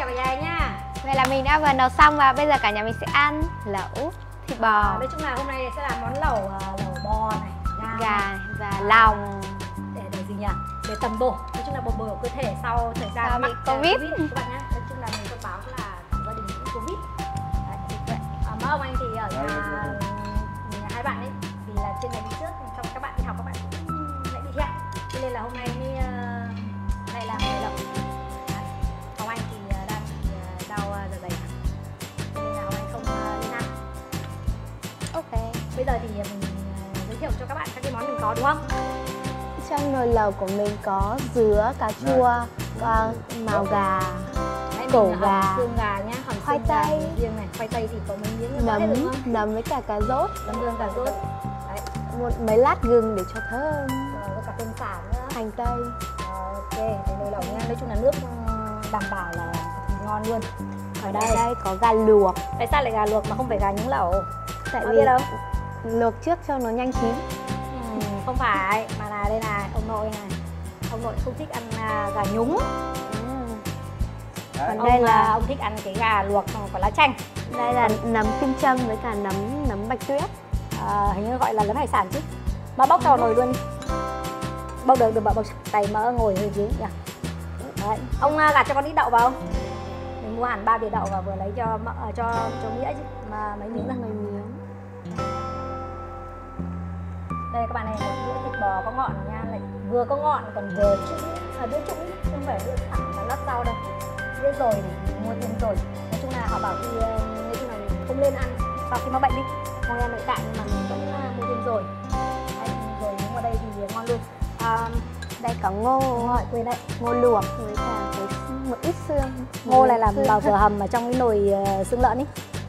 cả nhà nha. Vậy là mình đã vừa nấu xong và bây giờ cả nhà mình sẽ ăn lẩu thịt bò. Nói chung là hôm nay sẽ làm món lẩu bò này, gà và lòng. Để gì nhỉ? Để tầm bổ. Nói chung là bổ bổ cơ thể sau thời gian bị Covid các bạn nhé. Nói chung là mình thông báo là gia đình cũng Covid. Đấy, mà ông anh thì ở nhà hai bạn ấy vì là trên ngày đi trước, xong các bạn đi học các bạn cũng lại đi theo. Cho nên là hôm nay mới lại làm lẩu. Ông anh thì đang bị đau dạ dày, cho nên là ông anh không lên ăn. Ok. Bây giờ thì mình giới thiệu cho các bạn các cái món mình có đúng không? Trong nồi lẩu của mình có dứa, cà chua, có mào gà, cổ gà, xương gà nhá, khoai tây riêng này, khoai tây thì có mấy miếng nấm với cả cà rốt, nấm cà rốt. Đấy. Mấy lát gừng để cho thơm. Rồi có cả thêm xả nữa. Hành tây. Ok, để nồi lẩu nha. Nói chung là nước đảm bảo là ngon luôn. Ở đây có gà luộc. Tại sao lại gà luộc mà không phải gà nhúng lẩu? Tại vì đâu? Luộc trước cho nó nhanh chín. Không phải, mà là đây này, ông nội này. Ông nội không thích ăn gà nhúng. Còn đây là ông thích ăn cái gà luộc có lá chanh. Đây là nấm kim châm với cả nấm bạch tuyết. Hình như gọi là nấm hải sản chứ. Mà bóc vào nồi luôn đi. Bóc được bóc tay mỡ ngồi hơi dưới nhỉ. Đấy. Ông gạt cho con ít đậu vào không? Mình mua hẳn 3 bìa đậu và vừa lấy cho Nghĩa chứ. Mà mấy miếng ra. Đây các bạn này, một đĩa thịt bò có ngọn nha, lại vừa có ngọn còn vừa đĩa trũng, không phải đĩa thẳng và lát rau đâu. Đĩa rồi thì mua thêm rồi. Nói chung là họ bảo thì nói chung là không lên ăn sau khi mắc bệnh đi, ngồi ăn nội tạng nhưng mà mình vẫn mua thêm rồi. Đấy, rồi nếu ở đây thì ngon luôn. Đây có ngô, quên đấy, ngô luộc với cả một ít xương. Ngô này làm vào vừa hầm ở trong cái nồi xương lợn ý.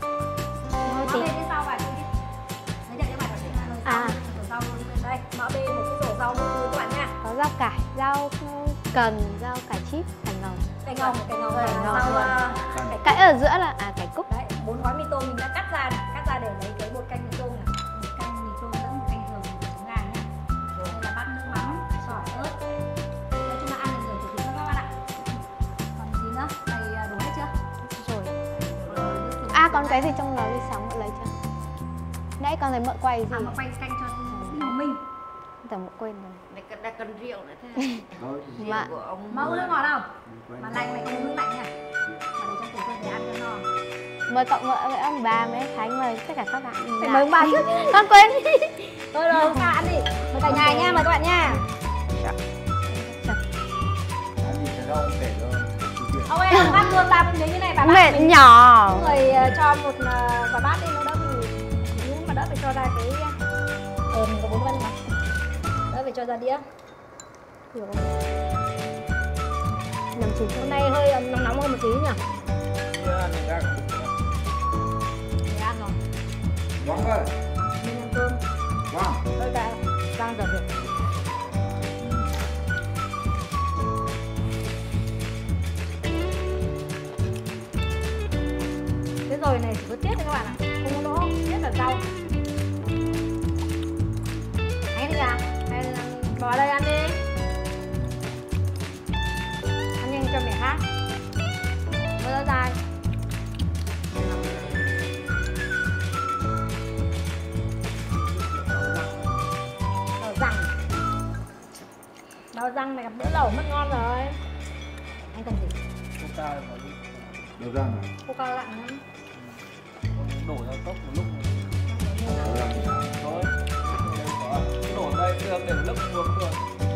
Đây, mỡ bê một cái rổ rau các bạn nha. Có rau cải, rau cần, rau cải chip, cải ngồng. Cải ngồng Cải ở giữa là cải cúc. Đấy, 4 gói mì tôm mình đã cắt ra để lấy cái bột canh mì tôm này. Một canh mì tôm lẫn một canh thường trứng gà nhá. Đây là bát nước mắm, sỏi ớt. Nói chung là ăn được rồi thì các bạn ạ. Còn gì nữa? Này đủ hết chưa? Rồi. Còn cái gì trong nồi đi sóng lấy chưa? Nãy con thấy mợ quay gì? Mợ quay canh cho mình. Tưởng mợ quên rồi. Đã cần rượu nữa thế. Rượu của ông mỡ nước ngọt không? Mà lạnh mày không nước lạnh nha. Mà để cho tủ quên để ăn cho no. Mời cậu mợ với ông bà, mời Khánh, mời tất cả các bạn. Phải mời ông bà chứ. Con quên. Thôi rồi, không sao ăn đi. Mời cả nhà nha, mời các bạn nha. Ông ơi, ăn bát luôn 3 miếng như này bà bát mình nhỏ. Người cho một quả bát đi nó đỡ bị nhưng mà đỡ phải cho ra cái mình có 4 cân mà. Đỡ phải cho ra đĩa. Hôm nay hơi nóng hơn một tí nhỉ? Để ăn rồi. Vâng ơi. Mình ăn cơm. Vâng. Tôi đã đang giờ việc. Cái rồi này chỉ có tiết thôi các bạn ạ. Không có lỗ, tiết là rau. Anh đi nào. Hay là bỏ đây ăn đi. Ăn nhanh cho mẹ hát. Mơ ra dài. Đau răng này gặp bữa lẩu mất ngon rồi. Anh cần gì? Coca đầu răng à? Coca lạnh lắm. Đổ ra cốc một lúc. Thôi. Đổ đây được để lấp uống được.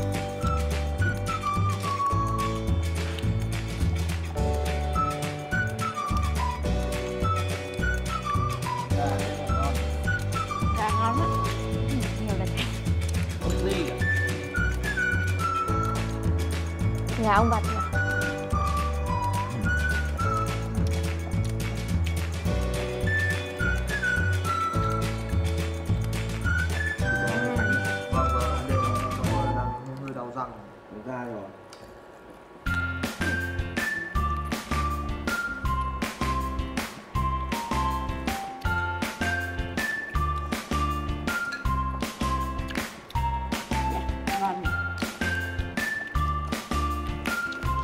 Gà ngon lắm. Nhiều lần. Không gì cả. Nhà ông Bạch à? Vâng, đây nó đang hơi đau răng ra rồi. Ngon.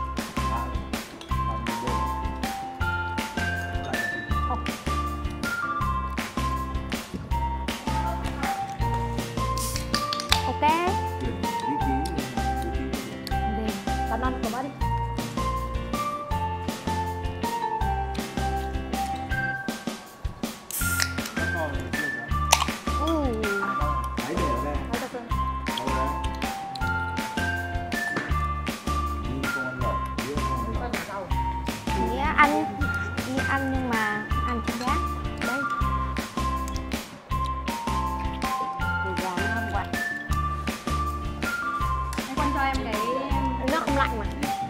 ăn nhưng mà ăn trên gác. Đây. Thì gà nó không quậy. Anh Quân cho em cái Nó không lạnh mà.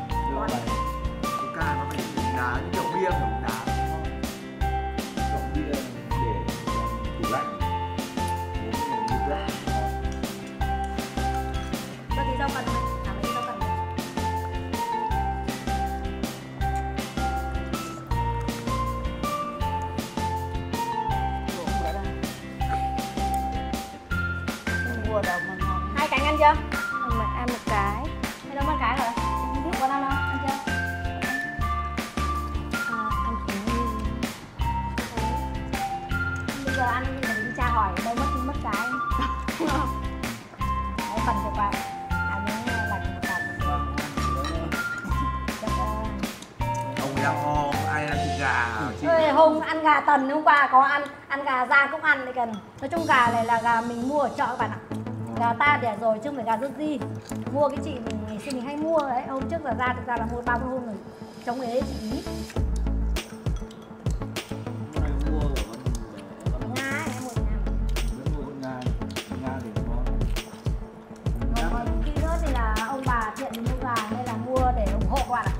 Coca nó phải đá như kiểu bia của đá. Còn bia để tủ lạnh. cho tí rau cần này, thả mấy rau cần này. Mua đâu mà ngon. 2 cánh ăn chưa? Mà ăn một cái. Hay đâu mất cái rồi? Biết con ăn không? Ăn chưa? Ăn chỉ như Bây giờ ăn thì mình đi tra hỏi đâu mất cái. Đấy, phần cho qua. Ăn những là một cặp. Ông đang ho, ai ăn thịt gà hả chị? Ơi, hôm ăn gà tần hôm qua có ăn gà rang cũng ăn đấy cần. Nói chung gà này là gà mình mua ở chợ các bạn ạ. Gà ta đẻ rồi chứ không phải gà rước di. Mua cái chị mình ngày xưa mình hay mua đấy, hôm trước là ra thực ra là mua 30 hôm rồi. Chống ế chị ý. Này mua ở Nga ấy, em mua ở Nga. vẫn mua con Nga thì ngon. Còn khi nữa thì là ông bà tiện mua gà nên là mua để ủng hộ các bạn ạ.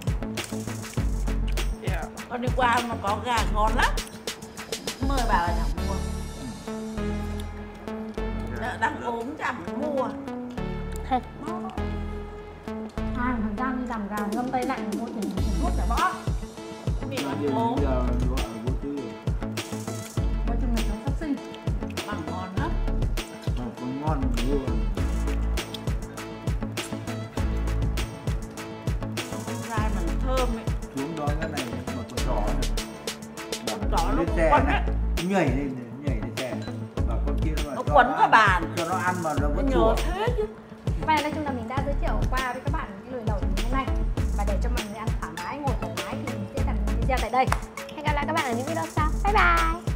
Con đi qua mà có gà ngon lắm. Mời bà là chẳng mua. Đang ốm chẳng mua. 2% đi làm gà ngâm tay lạnh mua tiền thuốc để bỏ. Vì Điều con bây ốm giờ gọi là vô tư rồi. Nói chung là nó sắp sinh. bằng ngon lắm. Mà còn ngon mà mua. Con rai mà nó thơm ấy. Xuống đó cái này mà con chó này. Con chó nó Lên cũng xe quấn này, ấy. nhảy lên xe. Và con kia nó Nó cho quấn nó vào ăn, bàn. cho nó ăn mà nó Nó vẫn nhớ chùa. thế chứ. Vậy là nói chung là mình đã giới thiệu qua với các bạn cái nồi lẩu hôm nay. Và để cho mọi người ăn thoải mái, ngồi thoải mái thì mình sẽ đặt video tại đây. Hẹn gặp lại các bạn ở những video sau. Bye bye.